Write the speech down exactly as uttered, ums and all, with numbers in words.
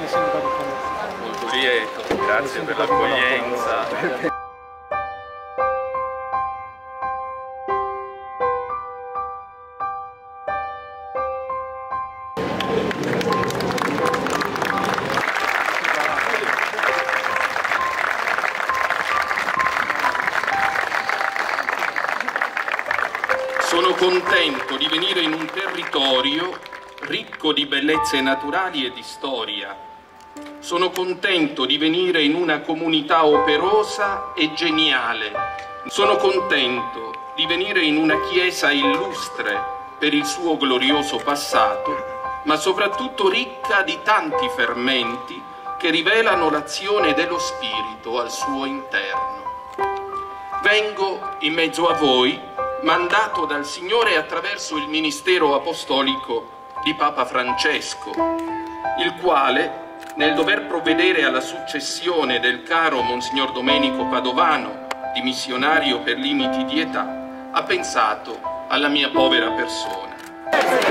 Molto lieto, grazie per l'accoglienza. Sono contento di venire in un territorio ricco di bellezze naturali e di storia. Sono contento di venire in una comunità operosa e geniale. Sono contento di venire in una chiesa illustre per il suo glorioso passato, ma soprattutto ricca di tanti fermenti che rivelano l'azione dello Spirito al suo interno. Vengo in mezzo a voi mandato dal Signore attraverso il ministero apostolico di Papa Francesco, il quale, nel dover provvedere alla successione del caro Monsignor Domenico Padovano, dimissionario per limiti di età, ha pensato alla mia povera persona.